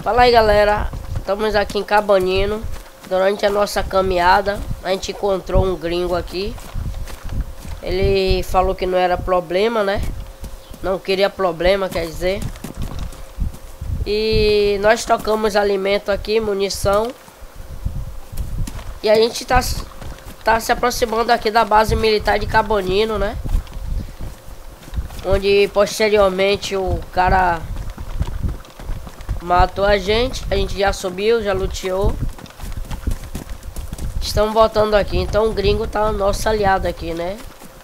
Fala aí, galera, estamos aqui em Cabanino. Durante a nossa caminhada a gente encontrou um gringo aqui. Ele falou que não era problema, né? Não queria problema, quer dizer. E nós tocamos alimento aqui, munição. E a gente tá se aproximando aqui da base militar de Cabanino, né? Onde posteriormente o cara matou a gente já subiu, já luteou. Estamos voltando aqui, então o gringo tá nosso aliado aqui, né?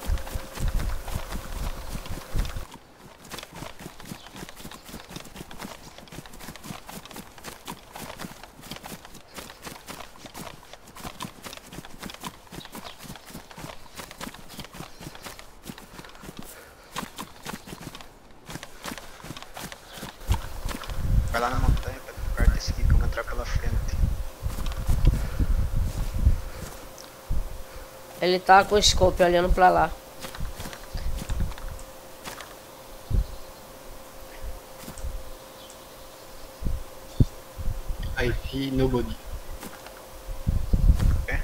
Vai lá na montanha, pega o carro desse aqui que eu vou entrar pela frente. Ele tá com o scope olhando pra lá. I see nobody. Okay?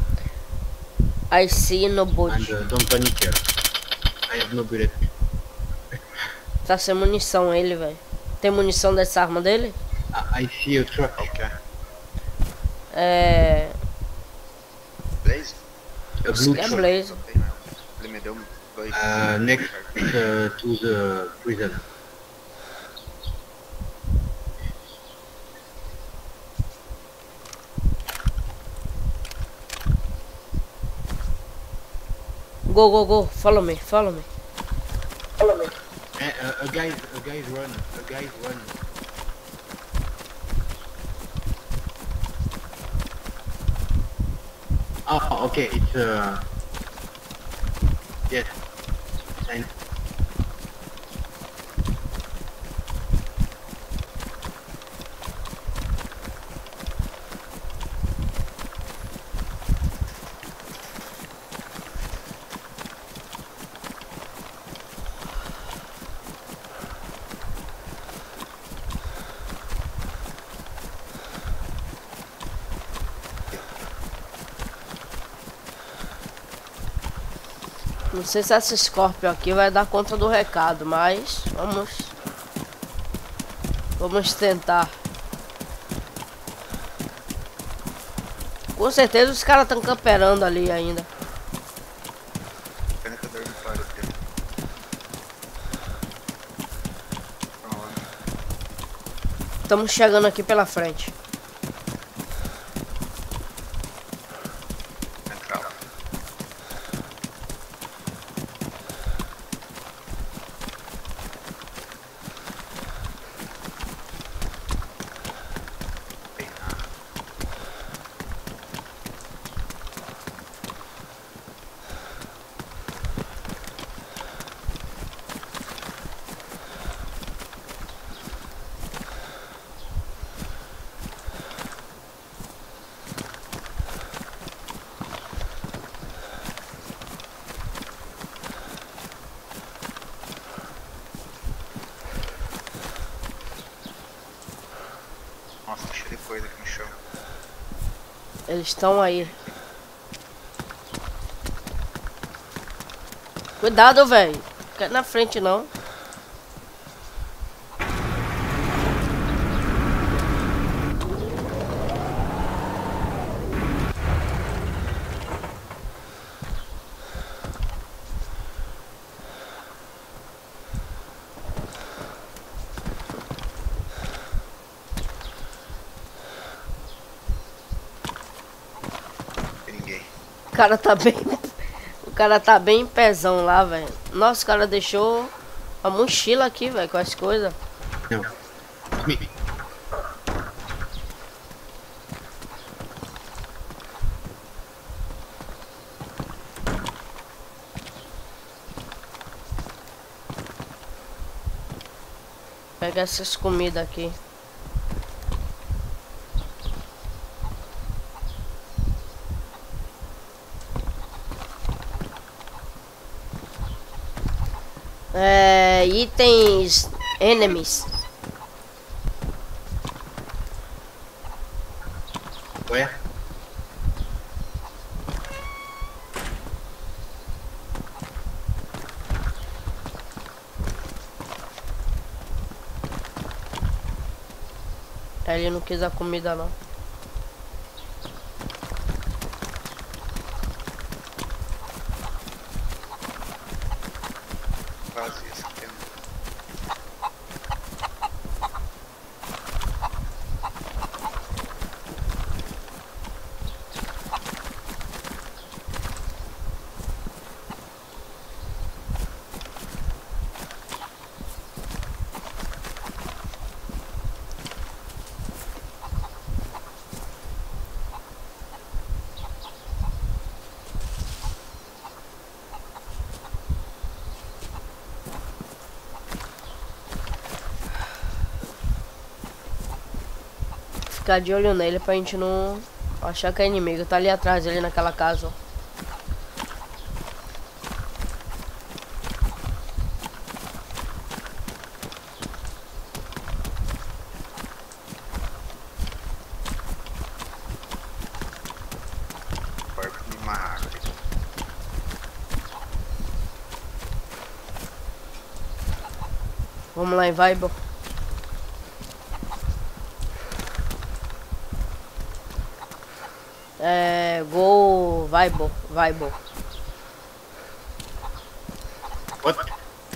I see nobody. And don't panic here. I have no bullet. Tá sem munição ele, velho. Tem munição dessa arma dele? I see a truck. Ok. É... Blaze? A blue É truck. Blaze. Ele me deu dois. Next to the prison. Go, go, go. Follow me, follow me. Follow me. A guy's run. A guy's run. Oh, okay. It's yes. And Não sei se essa Scorpio aqui vai dar conta do recado, mas vamos tentar. Com certeza os caras estão camperando ali ainda. Pena que eu dormi fora aqui. Vamos lá. Estamos chegando aqui pela frente. Entrar lá. Tem nada. Nossa, tá cheio de coisa aqui no chão. Eles estão aí. Cuidado, velho. Não quer ir na frente não. Não tem ninguém. O cara tá bem. O cara tá bem em pezão lá, velho. Nossa, o cara deixou a mochila aqui, velho, com as coisas. no. Me. Pega essas comidas aqui. Itens enemies. Where? Ele não quis a comida não. Vazio essa tenda. Ficar de olho nele pra gente não achar que é inimigo. Tá ali atrás, ali naquela casa, ó. Bora comer uma árvore. Vamos lá em Vibe. Go Vibe. What?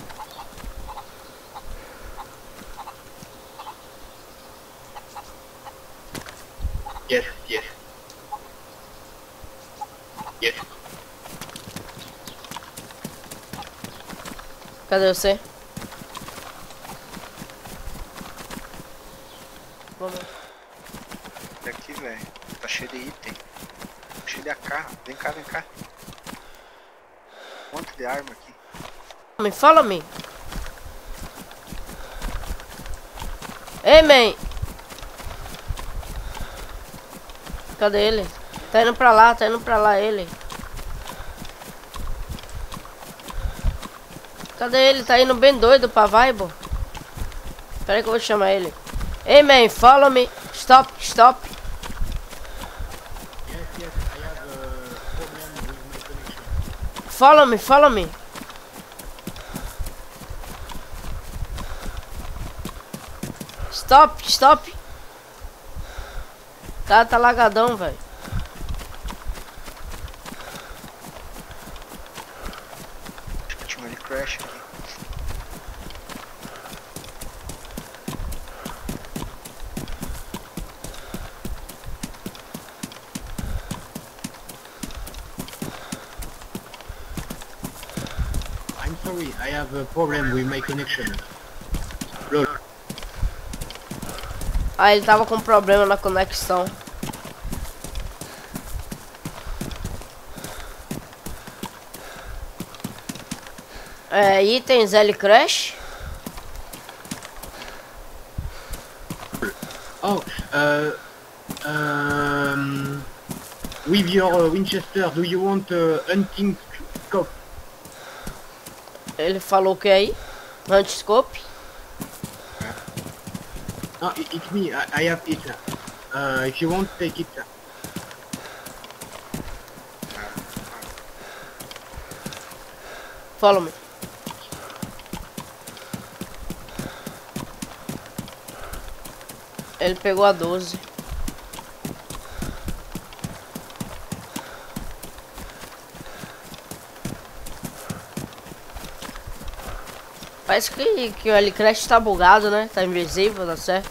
Yes, yes. Yes. Cadê você? Vamos. Daqui, velho. Tá cheio de item. Cheio de AK. Vem cá, vem cá. Um monte de arma aqui. Fala-me. Ei, man. Cadê ele? Tá indo pra lá ele. Cadê ele? Tá indo bem doido pra Vibe. Espera aí que eu vou chamar ele. Ei, man, follow me. Stop. Yes, yes. I have a problem with my connection. Follow me. Stop. O cara tá lagadão, velho. Acho que tinha um crash aqui. I'm sorry, I have a problem with my connection. Lol. Ah, ele tava com problema na conexão. Itens L Crash. Oh, with your Winchester, do you want hunting scope? Ele falou que aí. Hunt Scope. No, it's me. I have it. If you want, take it. Follow me. Ele pegou a 12. Parece que o L-Crash tá bugado, né? Tá invisível, tá certo?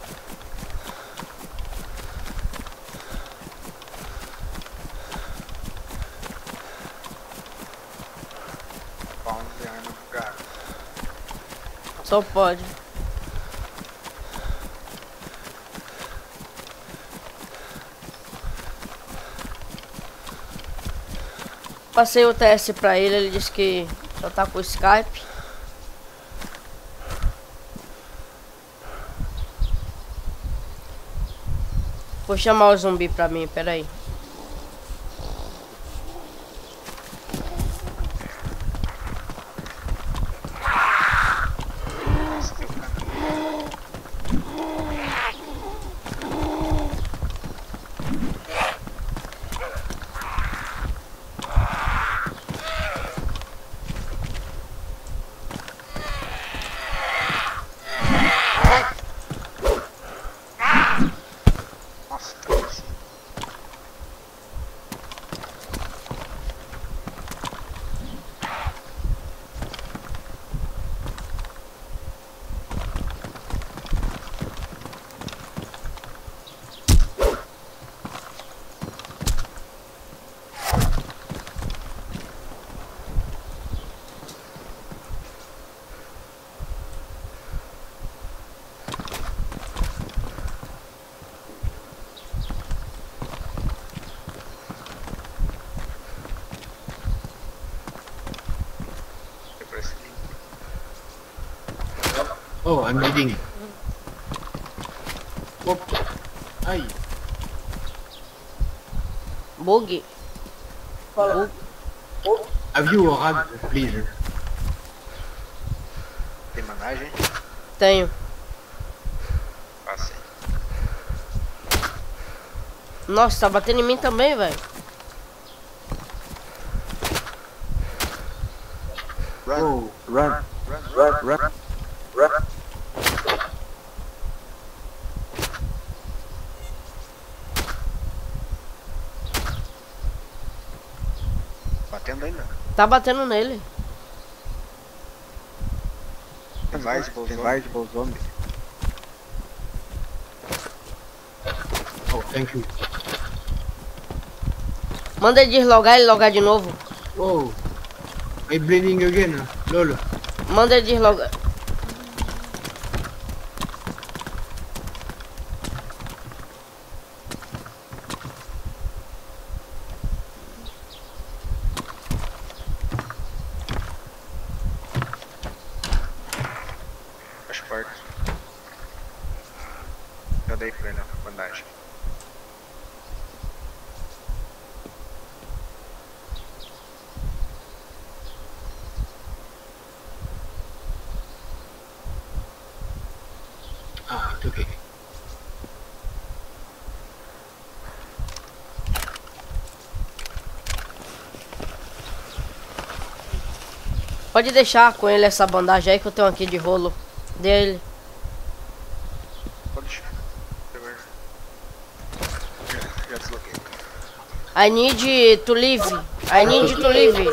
Found de arma bugada. Só pode. Passei o teste pra ele, ele disse que só tá com o Skype. Vou chamar o zumbi pra mim, peraí. Nossa, tem um caminho. Nossa, tá assim. Parece que Oh, I'm bleeding. Oh, aïe. Bug. Bug. Have you a rag, please? tem managem. Tenho. Passei. Nossa, tá batendo em mim também, velho. Run, Oh, run, run, run, run, run. Batendo ainda. Tá batendo nele. Tem mais zombies. oh, thank you. Manda ele deslogar e logar de novo. Oh, I'm bleeding again. Lol. Manda ele deslogar. Faz parte. Já dei pra ele a bandagem. Ah, it's okay. Pode deixar com ele essa bandagem aí que eu tenho aqui de rolo dele. Pode deixar. Já desloquei. I need to leave. I need to leave.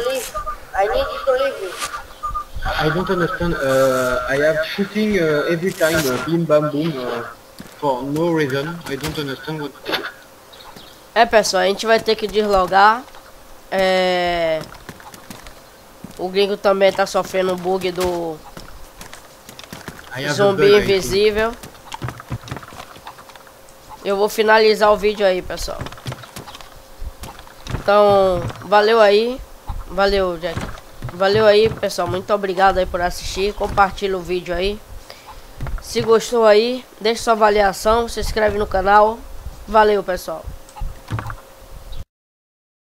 I don't understand. I have shooting every time, bim bam boom, for no reason. I don't understand what. É, pessoal, a gente vai ter que deslogar. O gringo também tá sofrendo o bug do I have a zumbi bug, I think. invisível. Eu vou finalizar o vídeo aí, pessoal. Então, valeu aí. Valeu, Jack. Valeu aí, pessoal. Muito obrigado aí por assistir. Compartilha o vídeo aí. Se gostou aí, deixa sua avaliação, se inscreve no canal. Valeu, pessoal.